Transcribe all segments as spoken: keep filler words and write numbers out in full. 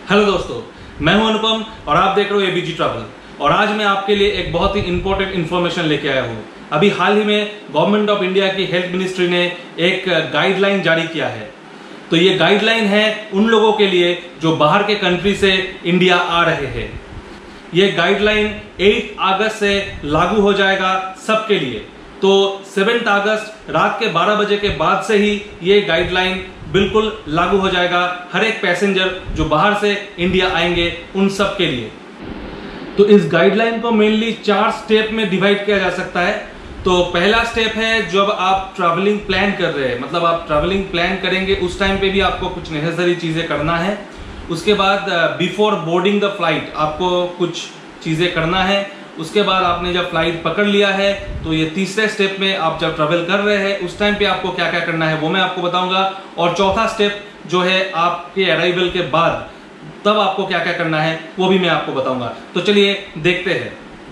Hello दोस्तों, मैं हूं अनुपम और आप देख रहे हो एबीजी ट्रैवल। और आज मैं आपके लिए एक बहुत ही इंपॉर्टेंट इन्फॉर्मेशन लेके आया हूं। अभी हाल ही में गवर्नमेंट ऑफ इंडिया की हेल्थ मिनिस्ट्री ने एक गाइडलाइन जारी किया है। तो ये गाइडलाइन है उन लोगों के लिए जो बाहर के कंट्री से इंडिया आ रहे हैं। ये गाइडलाइन आठ अगस्त से लागू हो जाएगा सबके लिए। तो सात अगस्त रात के बारह बजे के बाद से ही ये गाइडलाइन बिल्कुल लागू हो जाएगा हर एक पैसेंजर जो बाहर से इंडिया आएंगे उन सब के लिए। तो इस गाइडलाइन को मेनली चार स्टेप में डिवाइड किया जा सकता है। तो पहला स्टेप है जब आप ट्रैवलिंग प्लान कर रहे हैं, मतलब आप ट्रैवलिंग प्लान करेंगे उस टाइम पे भी आपको कुछ नेसेसरी चीजें करना है। उसके बाद बिफोर बोर्डिंग द फ्लाइट आपको कुछ चीजें करना है। उसके बाद आपने जब फ्लाइट पकड़ लिया है तो ये तीसरे स्टेप में आप जब ट्रैवल कर रहे हैं उस टाइम पे आपको क्या क्या करना है वो मैं आपको बताऊंगा। और चौथा स्टेप जो है आपके अराइवल के बाद तब आपको क्या क्या करना है वो भी मैं आपको बताऊंगा। तो चलिए देखते हैं।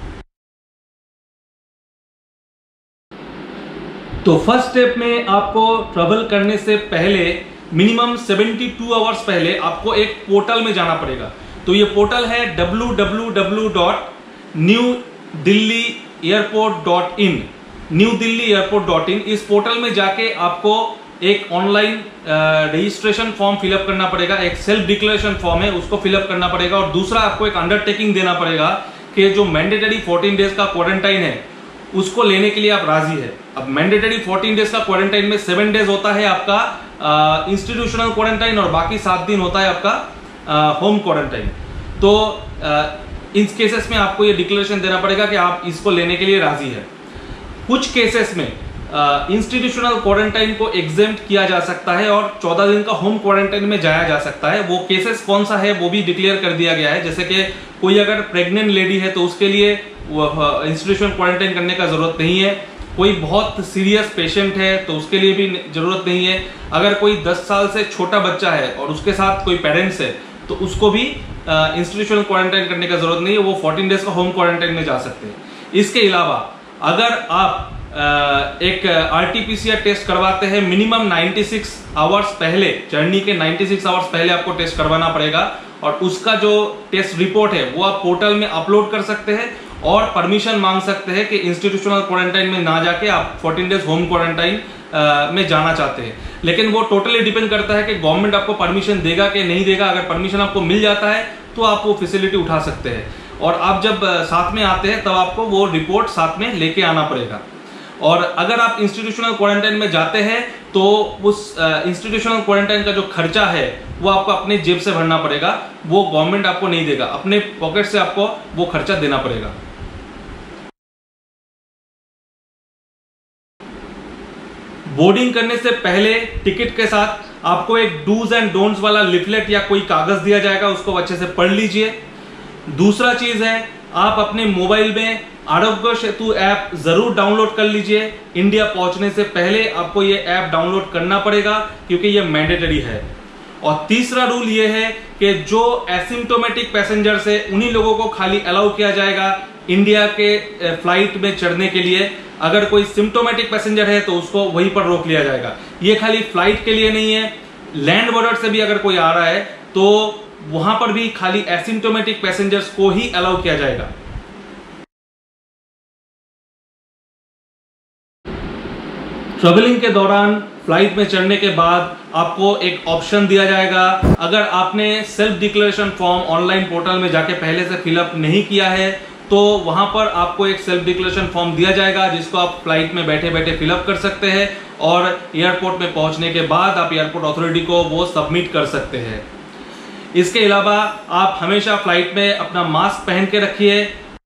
तो फर्स्ट स्टेप में आपको ट्रैवल करने से पहले मिनिमम बहत्तर आवर्स पहले आपको एक पोर्टल में जाना पड़ेगा। तो ये पोर्टल है W W W dot new Delhi airport dot in new Delhi airport dot in. इस पोर्टल में जाके आपको एक ऑनलाइन रजिस्ट्रेशन फॉर्म फिलअप करना पड़ेगा। एक सेल्फ डिक्लेरेशन फॉर्म है उसको फिलअप करना पड़ेगा। और दूसरा आपको एक अंडरटेकिंग देना पड़ेगा कि जो मैंडेटरी चौदह डेज का क्वारंटाइन है उसको लेने के लिए आप राजी है। अब मैंडेटरी चौदह डेज का क्वारंटाइन में सेवन डेज होता है आपका इंस्टीट्यूशनल क्वारंटाइन और बाकी सात दिन होता है आपका होम क्वारंटाइन। तो आ, इन केसेस में आपको ये डिक्लेरेशन देना पड़ेगा कि आप इसको लेने के लिए राजी है। कुछ केसेस में इंस्टीट्यूशनल क्वारंटाइन को एग्जेम्प्ट किया जा सकता है और चौदह दिन का होम क्वारंटाइन में जाया जा सकता है। वो केसेस कौन सा है वो भी डिक्लेयर कर दिया गया है। जैसे कि कोई अगर प्रेग्नेंट लेडी है तो उसके लिए इंस्टीट्यूशनल क्वारंटाइन करने का जरूरत नहीं है। कोई बहुत सीरियस पेशेंट है तो उसके लिए भी जरूरत नहीं है। अगर कोई दस साल से छोटा बच्चा है और उसके साथ कोई पेरेंट्स है तो उसको भी इंस्टीट्यूशनल क्वारंटाइन करने का जरूरत नहीं है। वो चौदह डेज का होम क्वारंटाइन में जा सकते हैं। इसके अलावा अगर आप आ, एक आरटीपीसीआर टेस्ट करवाते हैं मिनिमम छियानवे आवर्स पहले, जर्नी के छियानवे आवर्स पहले आपको टेस्ट करवाना पड़ेगा। और उसका जो टेस्ट रिपोर्ट है वो आप पोर्टल में अपलोड कर सकते हैं और परमिशन मांग सकते हैं कि इंस्टीट्यूशनल क्वारंटाइन में ना जाके आप चौदह डेज होम क्वारंटाइन में जाना चाहते हैं। लेकिन वो टोटली डिपेंड करता है कि गवर्नमेंट आपको परमिशन देगा कि नहीं देगा। अगर परमिशन आपको मिल जाता है तो आप वो फैसिलिटी उठा सकते हैं। और आप जब साथ में आते हैं तब आपको वो रिपोर्ट साथ में लेके आना पड़ेगा। और अगर आप इंस्टीट्यूशनल क्वारंटाइन में जाते हैं तो उस इंस्टीट्यूशनल क्वारंटाइन का जो खर्चा है वो आपको अपने जेब से भरना पड़ेगा। वो गवर्नमेंट आपको नहीं देगा, अपने पॉकेट से आपको वो खर्चा देना पड़ेगा। बोर्डिंग करने से पहले टिकट के साथ आपको एक डूज एंड डोंट्स वाला लिफलेट या कोई कागज दिया जाएगा, उसको अच्छे से पढ़ लीजिए। दूसरा चीज है आप अपने मोबाइल में आरोग्य सेतु ऐप जरूर डाउनलोड कर लीजिए। इंडिया पहुंचने से पहले आपको ये ऐप डाउनलोड करना पड़ेगा क्योंकि ये मैंडेटरी है। और तीसरा रूल ये है कि जो एसिम्टोमेटिक पैसेंजर्स है उन्हीं लोगों को खाली अलाउ किया जाएगा इंडिया के फ्लाइट में चढ़ने के लिए। अगर कोई सिम्टोमेटिक पैसेंजर है तो उसको वहीं पर रोक लिया जाएगा। ये खाली फ्लाइट के लिए नहीं है, लैंड बॉर्डर से भी अगर कोई आ रहा है तो वहां पर भी खाली एसिम्टोमेटिक पैसेंजर्स को ही अलाउ किया जाएगा। ट्रैवलिंग के दौरान फ्लाइट में चढ़ने के बाद आपको एक ऑप्शन दिया जाएगा। अगर आपने self declaration form online portal में जाके पहले से फिलअप नहीं किया है तो वहां पर आपको एक सेल्फ डिक्लेरेशन फॉर्म दिया जाएगा जिसको आप फ्लाइट में बैठे बैठे फिलअप कर सकते हैं। और एयरपोर्ट में पहुंचने के बाद आप एयरपोर्ट अथॉरिटी को वो सबमिट कर सकते हैं। इसके अलावा आप हमेशा फ्लाइट में अपना मास्क पहन के रखिए।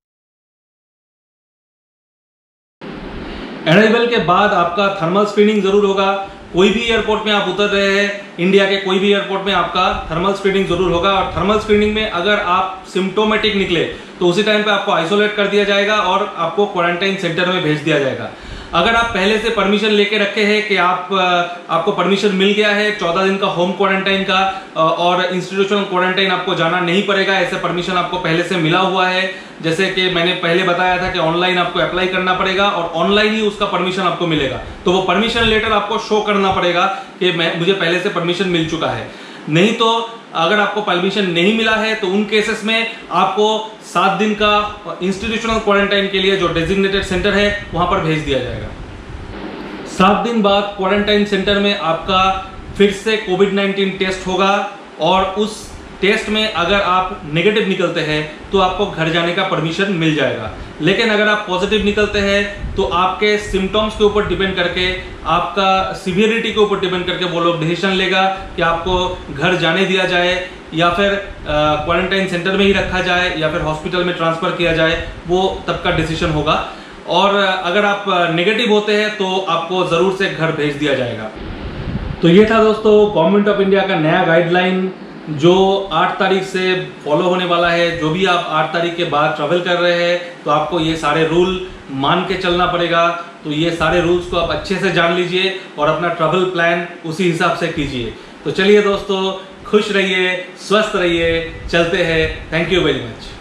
अराइवल के बाद आपका थर्मल स्क्रीनिंग जरूर होगा। कोई भी एयरपोर्ट में आप उतर रहे हैं, इंडिया के कोई भी एयरपोर्ट में आपका थर्मल स्क्रीनिंग जरूर होगा। और थर्मल स्क्रीनिंग में अगर आप सिम्टोमेटिक निकले तो उसी टाइम पे आपको आइसोलेट कर दिया जाएगा और आपको क्वारंटाइन सेंटर में भेज दिया जाएगा। अगर आप पहले से परमिशन लेके रखे हैं कि आप आपको परमिशन मिल गया है चौदह दिन का होम क्वारंटाइन का और इंस्टीट्यूशनल क्वारंटाइन आपको जाना नहीं पड़ेगा, ऐसे परमिशन आपको पहले से मिला हुआ है। जैसे कि मैंने पहले बताया था कि ऑनलाइन आपको अप्लाई करना पड़ेगा और ऑनलाइन ही उसका परमिशन आपको मिलेगा। तो वो परमिशन लेटर आपको शो करना पड़ेगा कि मैं मुझे पहले से परमिशन मिल चुका है। नहीं तो अगर आपको परमिशन नहीं मिला है तो उन केसेस में आपको सात दिन का इंस्टीट्यूशनल क्वारंटाइन के लिए जो डेजिग्नेटेड सेंटर है वहां पर भेज दिया जाएगा। सात दिन बाद क्वारंटाइन सेंटर में आपका फिर से कोविड नाइन्टीन टेस्ट होगा और उस टेस्ट में अगर आप नेगेटिव निकलते हैं तो आपको घर जाने का परमिशन मिल जाएगा। लेकिन अगर आप पॉजिटिव निकलते हैं तो आपके सिम्टम्स के ऊपर डिपेंड करके, आपका सिवियरिटी के ऊपर डिपेंड करके वो लोग डिसीजन लेगा कि आपको घर जाने दिया जाए या फिर क्वारंटाइन सेंटर में ही रखा जाए या फिर हॉस्पिटल में ट्रांसफर किया जाए, वो तब का डिसीजन होगा। और अगर आप नेगेटिव होते हैं तो आपको ज़रूर से घर भेज दिया जाएगा। तो ये था दोस्तों गवर्नमेंट ऑफ इंडिया का नया गाइडलाइन जो आठ तारीख से फॉलो होने वाला है। जो भी आप आठ तारीख के बाद ट्रैवल कर रहे हैं तो आपको ये सारे रूल मान के चलना पड़ेगा। तो ये सारे रूल्स को आप अच्छे से जान लीजिए और अपना ट्रैवल प्लान उसी हिसाब से कीजिए। तो चलिए दोस्तों, खुश रहिए, स्वस्थ रहिए, चलते हैं। Thank you very much.